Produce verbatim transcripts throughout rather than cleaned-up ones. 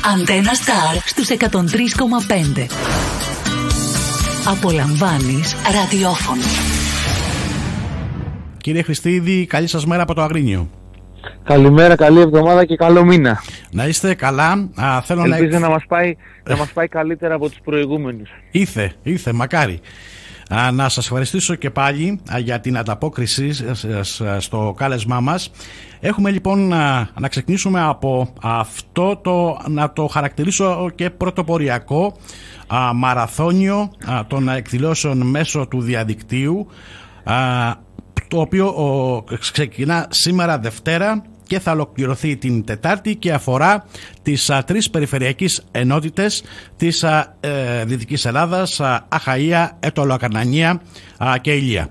Αντένα Σταρ στους εκατόν τρία κόμμα πέντε. Απολαμβάνεις ραδιόφωνο. Κύριε Χριστίδη, καλή σας μέρα από το Αγρίνιο. Καλημέρα, καλή εβδομάδα και καλό μήνα. Να είστε καλά. Α, θέλω Ελπίζω να... να μας πάει, να μας πάει καλύτερα από τους προηγούμενους. Ήθε, ήθε, μακάρι. Α, να σας ευχαριστήσω και πάλι α, για την ανταπόκριση στο κάλεσμά μας. Έχουμε λοιπόν α, να ξεκινήσουμε από αυτό το, να το χαρακτηρίσω και πρωτοποριακό α, μαραθώνιο α, των εκδηλώσεων μέσω του διαδικτύου, α, το οποίο ο, ξεκινά σήμερα Δευτέρα και θα ολοκληρωθεί την Τετάρτη και αφορά τις α, τρεις περιφερειακές ενότητες της α, ε, Δυτικής Ελλάδας, α, Αχαΐα, Αιτωλοακαρνανία α, και Ηλία.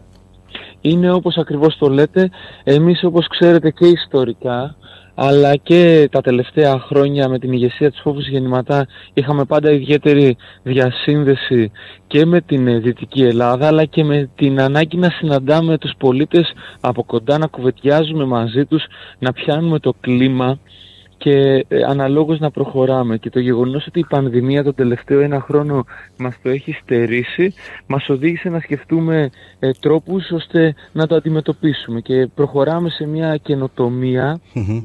Είναι όπως ακριβώς το λέτε. Εμείς, όπως ξέρετε, και ιστορικά αλλά και τα τελευταία χρόνια με την ηγεσία της Φόβους Γεννηματά είχαμε πάντα ιδιαίτερη διασύνδεση και με την Δυτική Ελλάδα, αλλά και με την ανάγκη να συναντάμε τους πολίτες από κοντά, να κουβεντιάζουμε μαζί τους, να πιάνουμε το κλίμα και ε, αναλόγως να προχωράμε. Και το γεγονός ότι η πανδημία τον τελευταίο ένα χρόνο μας το έχει στερήσει, μας οδήγησε να σκεφτούμε ε, τρόπους ώστε να το αντιμετωπίσουμε, και προχωράμε σε μια καινοτομία. Mm-hmm.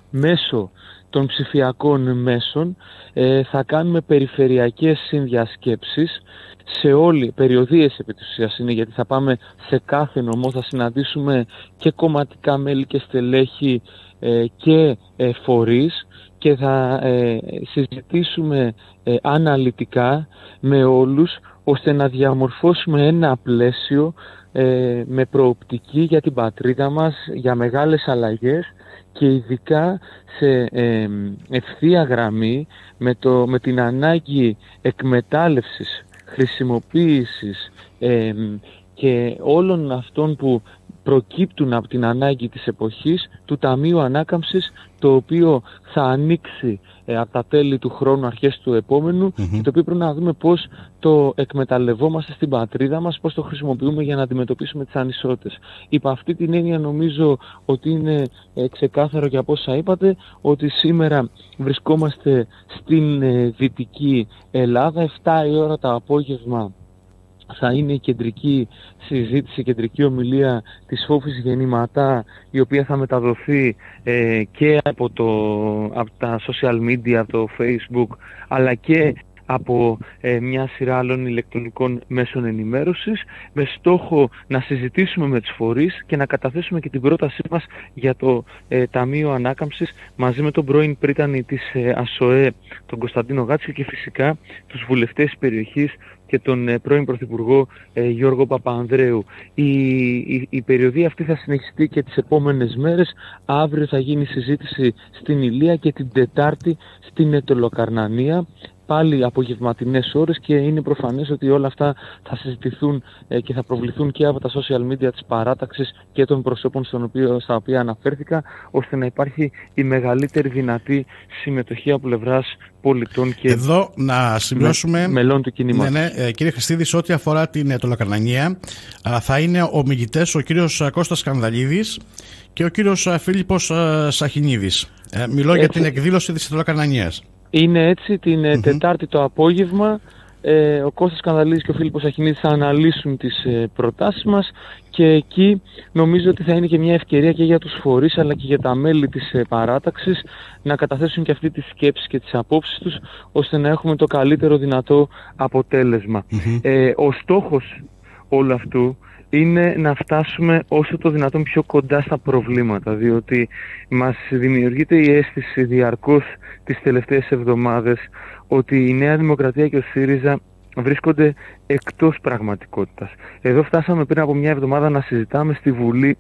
Μέσω των ψηφιακών μέσων ε, θα κάνουμε περιφερειακές συνδιασκέψεις σε όλη, περιοδίες επί της ουσίας είναι, γιατί θα πάμε σε κάθε νομό, θα συναντήσουμε και κομματικά μέλη και στελέχη ε, και ε, φορείς, και θα ε, συζητήσουμε ε, αναλυτικά με όλους, ώστε να διαμορφώσουμε ένα πλαίσιο ε, με προοπτική για την πατρίδα μας, για μεγάλες αλλαγές, και ειδικά σε ε, ευθεία γραμμή με, το, με την ανάγκη εκμετάλλευσης, χρησιμοποίησης ε, και όλων αυτών που προκύπτουν από την ανάγκη της εποχής του Ταμείου Ανάκαμψης, το οποίο θα ανοίξει ε, από τα τέλη του χρόνου, αρχές του επόμενου, mm-hmm. και το οποίο πρέπει να δούμε πώς το εκμεταλλευόμαστε στην πατρίδα μας, πώς το χρησιμοποιούμε για να αντιμετωπίσουμε τις ανισότητες. Υπ' αυτή την έννοια νομίζω ότι είναι ε, ξεκάθαρο και από όσα είπατε, ότι σήμερα βρισκόμαστε στην ε, Δυτική Ελλάδα, επτά η ώρα το απόγευμα θα είναι η κεντρική συζήτηση, η κεντρική ομιλία της Φόβης Γεννηματά, η οποία θα μεταδοθεί ε, και από, το, από τα social media, από το Facebook, αλλά και από ε, μια σειρά άλλων ηλεκτρονικών μέσων ενημέρωσης, με στόχο να συζητήσουμε με τους φορείς και να καταθέσουμε και την πρότασή μας για το ε, Ταμείο Ανάκαμψης, μαζί με τον πρώην πρίτανη της ε, ΑΣΟΕ, τον Κωνσταντίνο Γάτσιο, και φυσικά τους βουλευτές της περιοχής και τον ε, πρώην Πρωθυπουργό ε, Γιώργο Παπανδρέου. Η, η, η περιοδία αυτή θα συνεχιστεί και τις επόμενες μέρες. Αύριο θα γίνει συζήτηση στην Ηλία και την Τετάρτη στην Αιτωλοακαρνανία, πάλι απογευματινές ώρες, και είναι προφανές ότι όλα αυτά θα συζητηθούν ε, και θα προβληθούν και από τα social media της παράταξης και των προσώπων στον οποίο, στα οποία αναφέρθηκα, ώστε να υπάρχει η μεγαλύτερη δυνατή συμμετοχή από πλευράς πολιτών και εδώ να σημειώσουμε με, μελών του κινήματος. Ναι, ναι, κύριε Χριστίδη, σε ό,τι αφορά την Αιτωλοακαρνανία, θα είναι ομιλητές ο κύριος Κώστας Κανδαλίδης και ο κύριος Φίλιππος Σαχινίδης. Ε, μιλώ Έτσι. για την εκδήλωση της Αιτωλοακαρνανίας. Είναι έτσι, την mm-hmm. Τετάρτη το απόγευμα ε, ο Κώστας Κανδαλίδης και ο Φίλιππος Σαχινίδης θα αναλύσουν τις ε, προτάσεις μας, και εκεί νομίζω ότι θα είναι και μια ευκαιρία και για τους φορείς αλλά και για τα μέλη της ε, παράταξης να καταθέσουν και αυτή τις σκέψεις και τις απόψεις τους, ώστε να έχουμε το καλύτερο δυνατό αποτέλεσμα. Mm-hmm. Ε, ο στόχος όλου αυτού είναι να φτάσουμε όσο το δυνατόν πιο κοντά στα προβλήματα, διότι μας δημιουργείται η αίσθηση διαρκώς τις τελευταίες εβδομάδες ότι η Νέα Δημοκρατία και ο ΣΥΡΙΖΑ βρίσκονται εκτός πραγματικότητας. Εδώ φτάσαμε πριν από μια εβδομάδα να συζητάμε στη Βουλή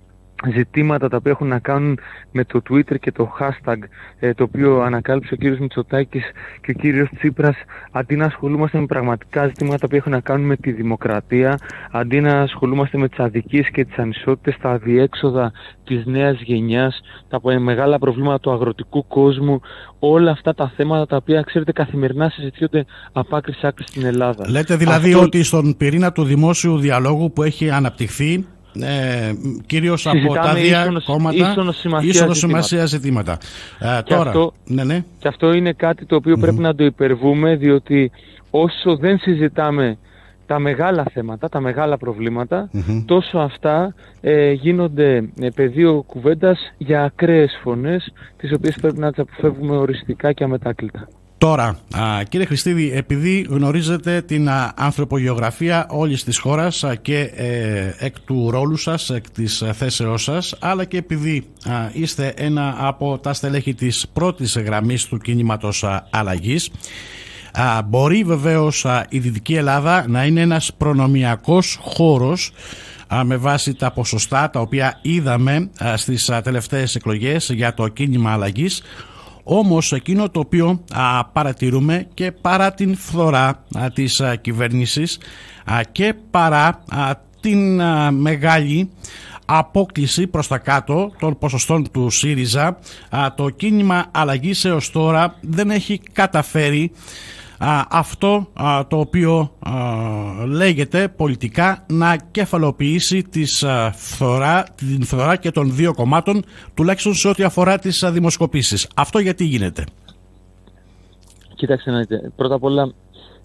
ζητήματα τα οποία έχουν να κάνουν με το Twitter και το hashtag ε, το οποίο ανακάλυψε ο κύριος Μητσοτάκης και ο κύριος Τσίπρας, αντί να ασχολούμαστε με πραγματικά ζητήματα τα οποία έχουν να κάνουν με τη δημοκρατία, αντί να ασχολούμαστε με τις αδικίες και τις ανισότητες, τα αδιέξοδα της νέας γενιάς, τα μεγάλα προβλήματα του αγροτικού κόσμου, όλα αυτά τα θέματα τα οποία, ξέρετε, καθημερινά συζητιούνται από άκρη σ' άκρη στην Ελλάδα. Λέτε δηλαδή Αυτό... ότι στον πυρήνα του δημόσιου διαλόγου που έχει αναπτυχθεί ε, κυρίως από τα δύο ίσονος, κόμματα ίσονος σημασία ίσονος ζητήματα. σημασία ζητήματα. Ε, Και, τώρα, αυτό, ναι, ναι. και αυτό είναι κάτι το οποίο mm-hmm. πρέπει να το υπερβούμε, διότι όσο δεν συζητάμε τα μεγάλα θέματα, τα μεγάλα προβλήματα, mm-hmm. τόσο αυτά ε, γίνονται ε, πεδίο κουβέντας για ακραίες φωνές, τις οποίες πρέπει να τις αποφεύγουμε οριστικά και αμετάκλητα. Τώρα, α, κύριε Χριστίδη, επειδή γνωρίζετε την α, ανθρωπογεωγραφία όλης της χώρας α, και ε, εκ του ρόλου σας, εκ της α, θέσεώς σας, αλλά και επειδή α, είστε ένα από τα στελέχη της πρώτης γραμμής του κίνηματος α, αλλαγής, α, μπορεί βεβαίως α, η Δυτική Ελλάδα να είναι ένας προνομιακός χώρος α, με βάση τα ποσοστά τα οποία είδαμε α, στις α, τελευταίες εκλογές για το κίνημα αλλαγής. Όμως εκείνο το οποίο α, παρατηρούμε και παρά την φθορά α, της α, κυβέρνησης α, και παρά α, την α, μεγάλη απόκλιση προς τα κάτω των ποσοστών του ΣΥΡΙΖΑ, α, το κίνημα αλλαγής έως τώρα δεν έχει καταφέρει α, αυτό α, το οποίο α, λέγεται πολιτικά να κεφαλοποιήσει τις, α, φθορά, την φθορά και των δύο κομμάτων, τουλάχιστον σε ό,τι αφορά τις α, δημοσκοπήσεις. Αυτό γιατί γίνεται? Κοιτάξτε να δείτε, πρώτα απ' όλα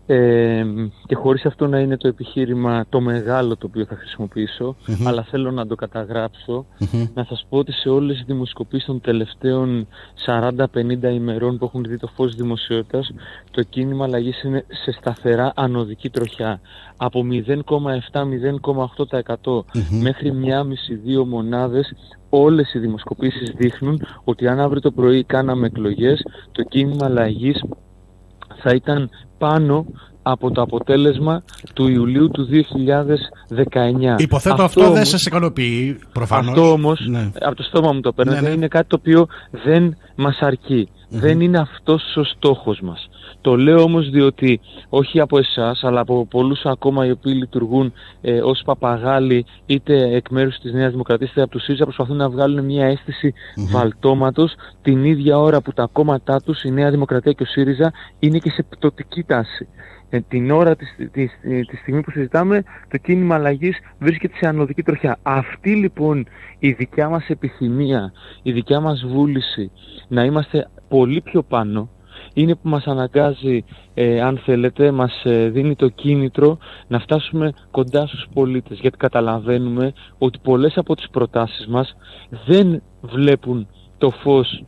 ε, και χωρίς αυτό να είναι το επιχείρημα το μεγάλο το οποίο θα χρησιμοποιήσω, mm-hmm. αλλά θέλω να το καταγράψω, mm-hmm. να σας πω ότι σε όλες τις δημοσκοπήσεις των τελευταίων σαράντα πενήντα ημερών που έχουν δει το φως δημοσιότητας, το κίνημα αλλαγής είναι σε σταθερά ανωδική τροχιά. Από μηδέν κόμμα επτά με μηδέν κόμμα οκτώ τοις εκατό mm-hmm. μέχρι μία κόμμα πέντε με δύο μονάδες, όλες οι δημοσκοπήσεις δείχνουν ότι αν αύριο το πρωί κάναμε εκλογές, το κίνημα αλλαγής θα ήταν πάνω από το αποτέλεσμα του Ιουλίου του δύο χιλιάδες δεκαεννιά. Υποθέτω αυτό, αυτό όμως, δεν σας ικανοποιεί προφανώς. Αυτό όμως, ναι. από το στόμα μου το παίρνετε, ναι, ναι. είναι κάτι το οποίο δεν μας αρκεί. Mm-hmm. Δεν είναι αυτός ο στόχος μας. Το λέω όμως διότι όχι από εσάς, αλλά από πολλούς ακόμα οι οποίοι λειτουργούν ε, ως παπαγάλοι, είτε εκ μέρους της Νέας Δημοκρατίας είτε από του ΣΥΡΙΖΑ, προσπαθούν να βγάλουν μια αίσθηση mm-hmm. βαλτώματος την ίδια ώρα που τα κόμματά τους, η Νέα Δημοκρατία και ο ΣΥΡΙΖΑ, είναι και σε πτωτική τάση. Ε, την ώρα της, της, τη στιγμή που συζητάμε, το κίνημα αλλαγής βρίσκεται σε ανωδική τροχιά. Αυτή λοιπόν η δικιά μας επιθυμία, η δικιά μας βούληση να είμαστε πολύ πιο πάνω, είναι που μας αναγκάζει, ε, αν θέλετε, μας ε, δίνει το κίνητρο να φτάσουμε κοντά στους πολίτες. Γιατί καταλαβαίνουμε ότι πολλές από τις προτάσεις μας δεν βλέπουν το φως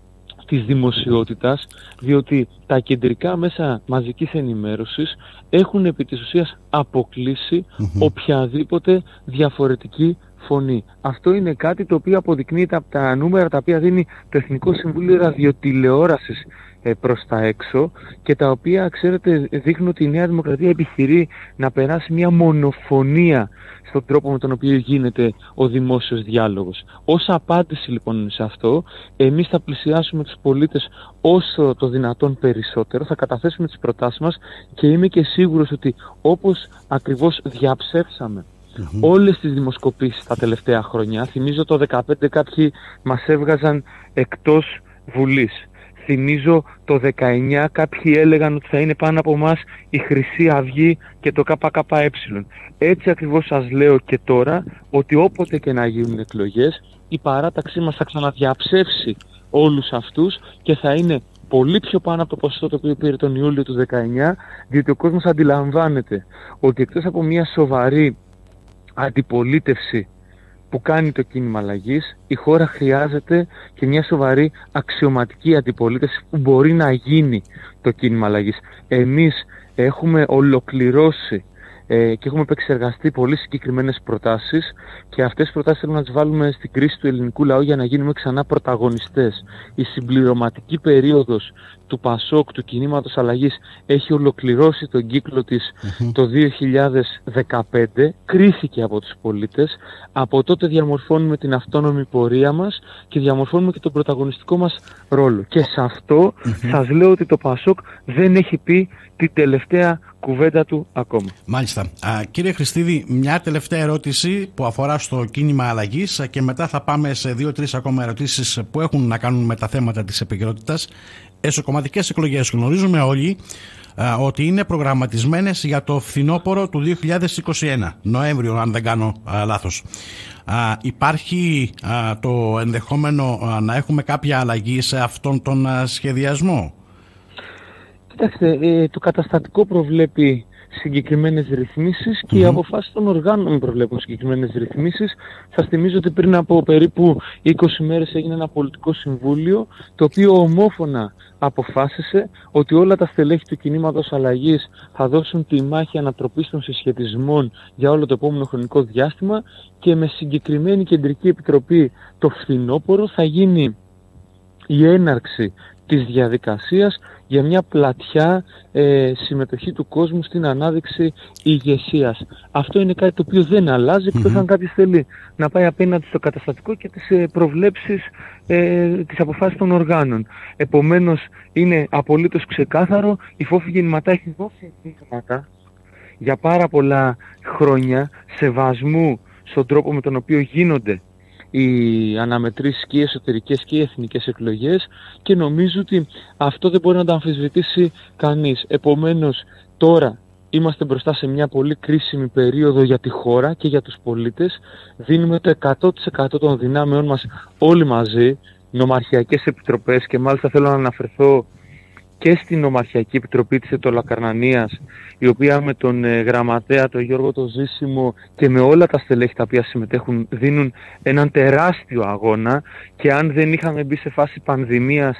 της δημοσιότητας, διότι τα κεντρικά μέσα μαζικής ενημέρωσης έχουν επί της ουσίας αποκλείσει mm-hmm. οποιαδήποτε διαφορετική φωνή. Αυτό είναι κάτι το οποίο αποδεικνύεται από τα νούμερα τα οποία δίνει το Εθνικό Συμβούλιο Ραδιοτηλεόρασης ε, προς τα έξω και τα οποία, ξέρετε, δείχνουν ότι η Νέα Δημοκρατία επιχειρεί να περάσει μια μονοφωνία στον τρόπο με τον οποίο γίνεται ο δημόσιος διάλογος. Ως απάντηση λοιπόν σε αυτό, εμείς θα πλησιάσουμε τους πολίτες όσο το δυνατόν περισσότερο, θα καταθέσουμε τις προτάσεις μας και είμαι και σίγουρος ότι όπως ακριβώς διαψεύσαμε Mm-hmm. όλες τις δημοσκοπήσεις τα τελευταία χρόνια, θυμίζω το δεκαπέντε κάποιοι μας έβγαζαν εκτός Βουλής. Θυμίζω το δεκαεννιά κάποιοι έλεγαν ότι θα είναι πάνω από εμάς η Χρυσή Αυγή και το ΚΚΕ. Έτσι ακριβώς σας λέω και τώρα ότι όποτε και να γίνουν εκλογές, η παράταξή μας θα ξαναδιαψεύσει όλους αυτούς και θα είναι πολύ πιο πάνω από το ποσοστό το οποίο πήρε τον Ιούλιο του δεκαεννιά, διότι ο κόσμος αντιλαμβάνεται ότι εκτός από μια σοβαρή αντιπολίτευση που κάνει το κίνημα αλλαγής, η χώρα χρειάζεται και μια σοβαρή αξιωματική αντιπολίτευση που μπορεί να γίνει το κίνημα αλλαγής. Εμείς έχουμε ολοκληρώσει ε, και έχουμε επεξεργαστεί πολύ συγκεκριμένες προτάσεις και αυτές τις προτάσεις θέλουμε να τις βάλουμε στην κρίση του ελληνικού λαού για να γίνουμε ξανά πρωταγωνιστές. Η συμπληρωματική περίοδος του ΠΑΣΟΚ, του κινήματος αλλαγής, έχει ολοκληρώσει τον κύκλο της mm-hmm. το δύο χιλιάδες δεκαπέντε, κρίθηκε από τους πολίτες. Από τότε διαμορφώνουμε την αυτόνομη πορεία μας και διαμορφώνουμε και τον πρωταγωνιστικό μας ρόλο. Και σε αυτό mm-hmm. σας λέω ότι το ΠΑΣΟΚ δεν έχει πει την τελευταία κουβέντα του ακόμα. Μάλιστα. Α, κύριε Χριστίδη, μια τελευταία ερώτηση που αφορά στο κίνημα αλλαγής και μετά θα πάμε σε δύο-τρεις ακόμα ερωτήσεις που έχουν να κάνουν με τα θέματα της επικαιρότητας. Εσωκομματικές εκλογές γνωρίζουμε όλοι α, ότι είναι προγραμματισμένες για το φθινόπωρο του δύο χιλιάδες είκοσι ένα, Νοέμβριο αν δεν κάνω α, λάθος. Α, υπάρχει α, το ενδεχόμενο α, να έχουμε κάποια αλλαγή σε αυτόν τον α, σχεδιασμό? Κοιτάξτε, ε, το καταστατικό προβλέπει συγκεκριμένες ρυθμίσεις και mm-hmm. οι αποφάσεις των οργάνων προβλέπουν συγκεκριμένες ρυθμίσεις. Σας θυμίζω ότι πριν από περίπου είκοσι μέρες έγινε ένα πολιτικό συμβούλιο το οποίο ομόφωνα αποφάσισε ότι όλα τα στελέχη του κινήματος αλλαγής θα δώσουν τη μάχη ανατροπής των συσχετισμών για όλο το επόμενο χρονικό διάστημα και με συγκεκριμένη κεντρική επιτροπή το φθινόπωρο θα γίνει η έναρξη της διαδικασίας για μια πλατιά ε, συμμετοχή του κόσμου στην ανάδειξη ηγεσίας. Αυτό είναι κάτι το οποίο δεν αλλάζει, εκτός mm-hmm. αν κάποιος θέλει να πάει απέναντι στο καταστατικό και τις ε, προβλέψεις ε, της αποφάσης των οργάνων. Επομένως, είναι απολύτως ξεκάθαρο, η Φόφη Γεννηματά έχει δώσει δείγματα για πάρα πολλά χρόνια σεβασμού στον τρόπο με τον οποίο γίνονται οι αναμετρήσεις και οι εσωτερικές και οι εθνικές εκλογές και νομίζω ότι αυτό δεν μπορεί να το αμφισβητήσει κανείς. Επομένως τώρα είμαστε μπροστά σε μια πολύ κρίσιμη περίοδο για τη χώρα και για τους πολίτες. Δίνουμε το εκατό τοις εκατό των δυνάμεών μας όλοι μαζί, νομαρχιακές επιτροπές και μάλιστα θέλω να αναφερθώ και στην Νομαρχιακή Επιτροπή της Ετωλακαρνανίας, η οποία με τον ε, γραμματέα, τον Γιώργο το Ζήσιμο και με όλα τα στελέχη τα οποία συμμετέχουν δίνουν έναν τεράστιο αγώνα και αν δεν είχαμε μπει σε φάση πανδημίας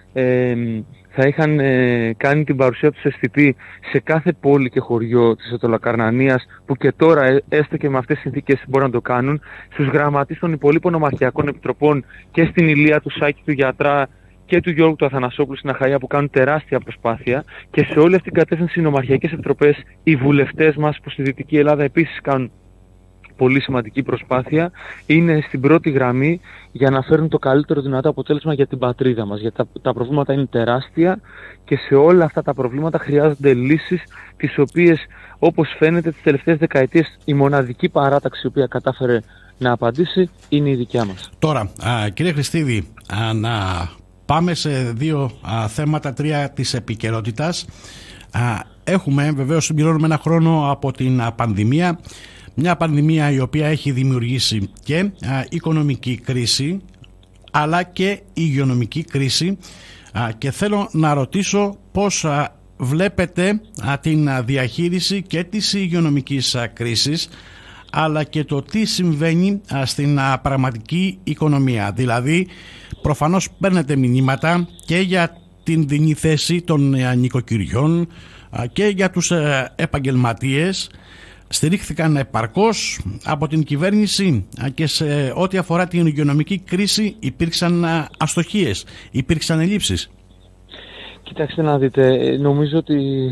ε, θα είχαν ε, κάνει την παρουσία τους αισθητή σε κάθε πόλη και χωριό της Ετωλακαρνανίας που και τώρα ε, έστω και με αυτές τις συνθήκες μπορούν να το κάνουν, στους γραμματείς των υπολείπων Νομαρχιακών Επιτροπών και στην Ηλία του Σάκη του Γιατρά και του Γιώργου του Αθανασόπουλου στην Αχαΐα που κάνουν τεράστια προσπάθεια και σε όλη αυτή την κατεύθυνση οι νομαρχιακές επιτροπές, οι βουλευτές μας που στη Δυτική Ελλάδα επίσης κάνουν πολύ σημαντική προσπάθεια, είναι στην πρώτη γραμμή για να φέρουν το καλύτερο δυνατό αποτέλεσμα για την πατρίδα μας. Γιατί τα, τα προβλήματα είναι τεράστια και σε όλα αυτά τα προβλήματα χρειάζονται λύσεις τις οποίες όπως φαίνεται τις τελευταίες δεκαετίες η μοναδική παράταξη η οποία κατάφερε να απαντήσει είναι η δικιά μας. Τώρα, α, κύριε Χριστίδη, α, να πάμε σε δύο α, θέματα, τρία της επικαιρότητας. Α, έχουμε βεβαίως συμπληρώνουμε ένα χρόνο από την α, πανδημία. Μια πανδημία η οποία έχει δημιουργήσει και α, οικονομική κρίση αλλά και υγειονομική κρίση α, και θέλω να ρωτήσω πώς α, βλέπετε α, την α, διαχείριση και της υγειονομικής α, κρίσης αλλά και το τι συμβαίνει α, στην α, πραγματική οικονομία. Δηλαδή προφανώς παίρνετε μηνύματα και για την δινή θέση των α, νοικοκυριών α, και για τους α, επαγγελματίες. Στηρίχθηκαν επαρκώς από την κυβέρνηση και σε ό,τι αφορά την υγειονομική κρίση υπήρξαν αστοχίες, υπήρξαν ελλείψεις? Κοιτάξτε να δείτε, νομίζω ότι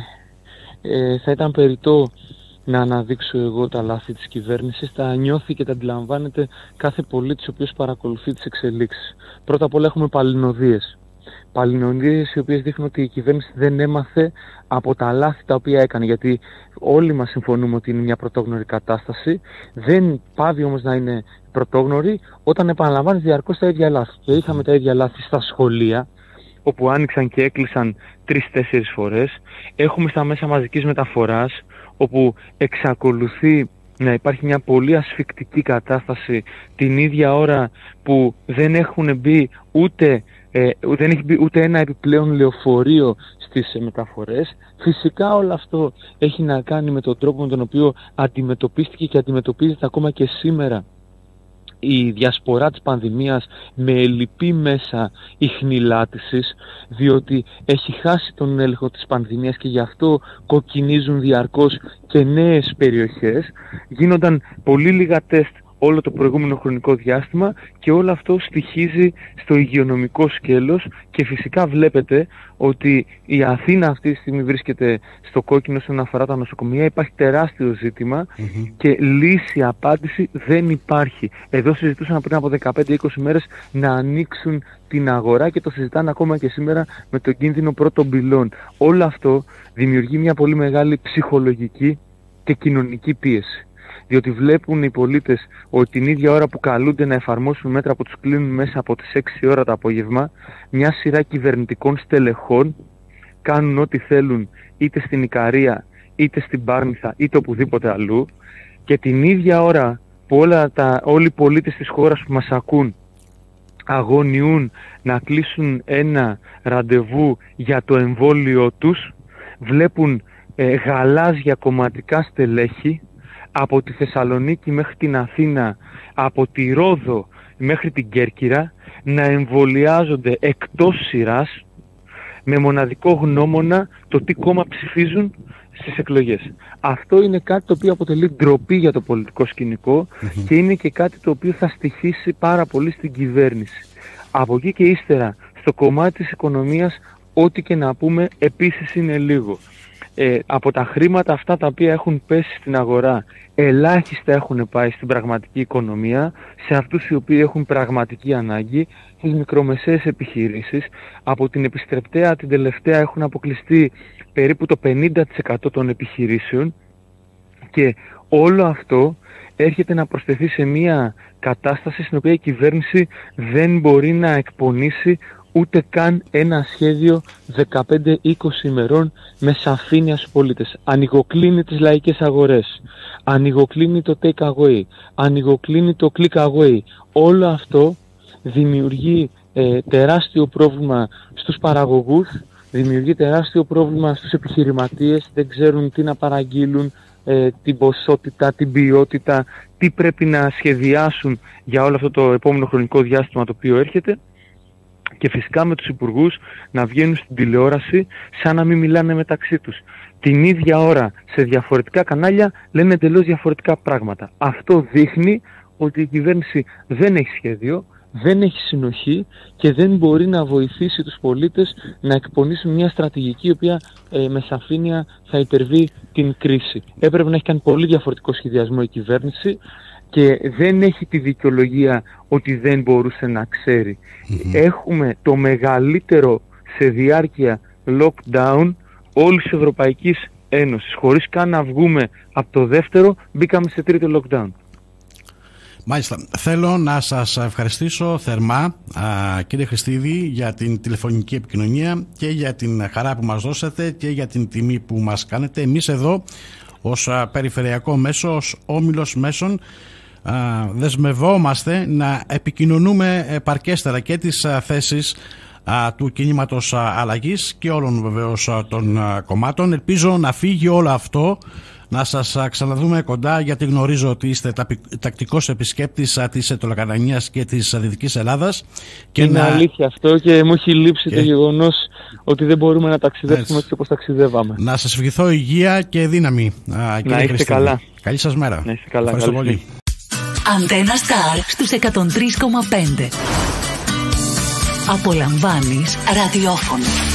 ε, θα ήταν περιττό να αναδείξω εγώ τα λάθη της κυβέρνησης. Τα νιώθει και τα αντιλαμβάνεται κάθε πολίτης ο οποίος παρακολουθεί τις εξελίξεις. Πρώτα απ' όλα έχουμε παλινοδίες. Παλινοδίες οι οποίες δείχνουν ότι η κυβέρνηση δεν έμαθε από τα λάθη τα οποία έκανε, γιατί όλοι μας συμφωνούμε ότι είναι μια πρωτόγνωρη κατάσταση, δεν πάβει όμως να είναι πρωτόγνωρη όταν επαναλαμβάνει διαρκώς τα ίδια λάθη. Και είχαμε τα ίδια λάθη στα σχολεία, όπου άνοιξαν και έκλεισαν τρεις-τέσσερις φορές. Έχουμε στα μέσα μαζικής μεταφοράς, όπου εξακολουθεί να υπάρχει μια πολύ ασφικτική κατάσταση την ίδια ώρα που δεν έχουν μπει ούτε Ε, δεν έχει μπει ούτε ένα επιπλέον λεωφορείο στις ε, μεταφορές. Φυσικά όλο αυτό έχει να κάνει με τον τρόπο με τον οποίο αντιμετωπίστηκε και αντιμετωπίζεται ακόμα και σήμερα η διασπορά της πανδημίας με ελλειπή μέσα ιχνηλάτησης, διότι έχει χάσει τον έλεγχο της πανδημίας και γι' αυτό κοκκινίζουν διαρκώς και νέες περιοχές. Γίνονταν πολύ λίγα τεστ όλο το προηγούμενο χρονικό διάστημα και όλο αυτό στοιχίζει στο υγειονομικό σκέλος και φυσικά βλέπετε ότι η Αθήνα αυτή τη στιγμή βρίσκεται στο κόκκινο όσον αφορά τα νοσοκομεία. Υπάρχει τεράστιο ζήτημα mm-hmm. και λύση, απάντηση δεν υπάρχει. Εδώ συζητούσαν πριν από δεκαπέντε με είκοσι μέρες να ανοίξουν την αγορά και το συζητάνε ακόμα και σήμερα με τον κίνδυνο πρώτων πυλών. Όλο αυτό δημιουργεί μια πολύ μεγάλη ψυχολογική και κοινωνική πίεση. Διότι βλέπουν οι πολίτες ότι την ίδια ώρα που καλούνται να εφαρμόσουν μέτρα που τους κλείνουν μέσα από τις έξι ώρα το απόγευμα, μια σειρά κυβερνητικών στελεχών κάνουν ό,τι θέλουν είτε στην Ικαρία, είτε στην Πάρνηθα, είτε οπουδήποτε αλλού, και την ίδια ώρα που όλα τα, όλοι οι πολίτες της χώρας που μας ακούν αγωνιούν να κλείσουν ένα ραντεβού για το εμβόλιο τους, βλέπουν ε, γαλάζια κομματικά στελέχη από τη Θεσσαλονίκη μέχρι την Αθήνα, από τη Ρόδο μέχρι την Κέρκυρα να εμβολιάζονται εκτός σειράς με μοναδικό γνώμονα το τι κόμμα ψηφίζουν στις εκλογές. Αυτό είναι κάτι το οποίο αποτελεί ντροπή για το πολιτικό σκηνικό mm-hmm. και είναι και κάτι το οποίο θα στοιχήσει πάρα πολύ στην κυβέρνηση. Από εκεί και ύστερα στο κομμάτι της οικονομίας ό,τι και να πούμε επίσης είναι λίγο. Ε, από τα χρήματα αυτά τα οποία έχουν πέσει στην αγορά, ελάχιστα έχουν πάει στην πραγματική οικονομία, σε αυτούς οι οποίοι έχουν πραγματική ανάγκη, στις μικρομεσαίες επιχειρήσεις. Από την επιστρεπτέα την τελευταία έχουν αποκλειστεί περίπου το πενήντα τοις εκατό των επιχειρήσεων και όλο αυτό έρχεται να προσθεθεί σε μια κατάσταση στην οποία η κυβέρνηση δεν μπορεί να εκπονήσει ούτε καν ένα σχέδιο δεκαπέντε με είκοσι ημερών με σαφήνεια στους πολίτες. Ανοιγοκλίνει τις λαϊκές αγορές, ανοιγοκλίνει το take away, ανοιγοκλίνει το click away. Όλο αυτό δημιουργεί ε, τεράστιο πρόβλημα στους παραγωγούς, δημιουργεί τεράστιο πρόβλημα στους επιχειρηματίες, δεν ξέρουν τι να παραγγείλουν, ε, την ποσότητα, την ποιότητα, τι πρέπει να σχεδιάσουν για όλο αυτό το επόμενο χρονικό διάστημα το οποίο έρχεται. Και φυσικά με τους υπουργούς να βγαίνουν στην τηλεόραση σαν να μην μιλάνε μεταξύ τους. Την ίδια ώρα σε διαφορετικά κανάλια λένε εντελώς διαφορετικά πράγματα. Αυτό δείχνει ότι η κυβέρνηση δεν έχει σχέδιο, δεν έχει συνοχή και δεν μπορεί να βοηθήσει τους πολίτες να εκπονήσουν μια στρατηγική η οποία ε, με σαφήνεια θα υπερβεί την κρίση. Έπρεπε να έχει κάνει πολύ διαφορετικό σχεδιασμό η κυβέρνηση και δεν έχει τη δικαιολογία ότι δεν μπορούσε να ξέρει. Mm-hmm. Έχουμε το μεγαλύτερο σε διάρκεια lockdown όλης της Ευρωπαϊκής Ένωσης. Χωρίς καν να βγούμε από το δεύτερο, μπήκαμε σε τρίτο lockdown. Μάλιστα. Θέλω να σας ευχαριστήσω θερμά, α, κύριε Χριστίδη, για την τηλεφωνική επικοινωνία και για την χαρά που μας δώσατε και για την τιμή που μας κάνετε. Εμείς εδώ ως α, περιφερειακό μέσο, ως όμιλος μέσων, α, δεσμευόμαστε να επικοινωνούμε επαρκέστερα και τις α, θέσεις α, του κινήματος α, αλλαγής και όλων βεβαίως α, των α, κομμάτων. Ελπίζω να φύγει όλο αυτό, να σας ξαναδούμε κοντά, γιατί γνωρίζω ότι είστε τακτικός επισκέπτης της Αιτωλοκαρνανίας και της Δυτικής Ελλάδας. Και είναι να... αλήθεια αυτό και μου έχει λείψει και... το γεγονός ότι δεν μπορούμε να ταξιδέψουμε έτσι όπως ταξιδεύαμε. Να σας ευχηθώ υγεία και δύναμη, κύριε Να είστε καλά. Καλή σας μέρα. Να είστε καλά. Ευχαριστώ πολύ. Αντένα Σταρ στους εκατόν τρία κόμμα πέντε. Απολαμβάνεις ραδιόφωνο.